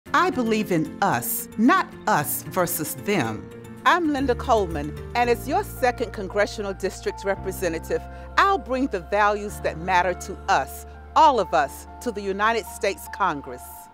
I believe in us, not us versus them. I'm Linda Coleman, and as your second Congressional District Representative, I'll bring the values that matter to us, all of us, to the United States Congress.